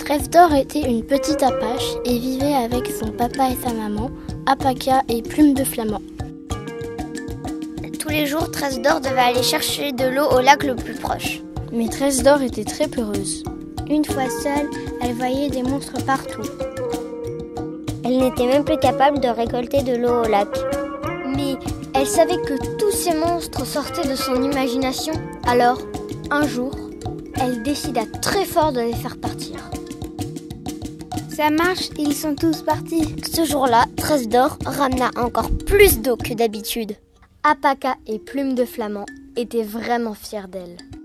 Trésdor était une petite apache et vivait avec son papa et sa maman, Apaka et Plume de Flamand. Tous les jours, Trésdor devait aller chercher de l'eau au lac le plus proche. Mais Trésdor était très peureuse. Une fois seule, elle voyait des monstres partout. Elle n'était même plus capable de récolter de l'eau au lac. Mais elle savait que tous ces monstres sortaient de son imagination. Alors, un jour, elle décida très fort de les faire partir. Ça marche, ils sont tous partis. Ce jour-là, Trésdor ramena encore plus d'eau que d'habitude. Apaka et Plume de Flamand étaient vraiment fiers d'elle.